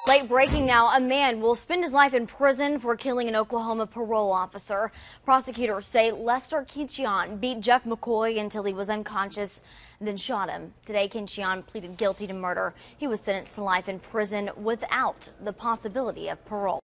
Late breaking now, a man will spend his life in prison for killing an Oklahoma parole officer. Prosecutors say Lester Kinchion beat Jeff McCoy until he was unconscious, then shot him. Today, Kinchion pleaded guilty to murder. He was sentenced to life in prison without the possibility of parole.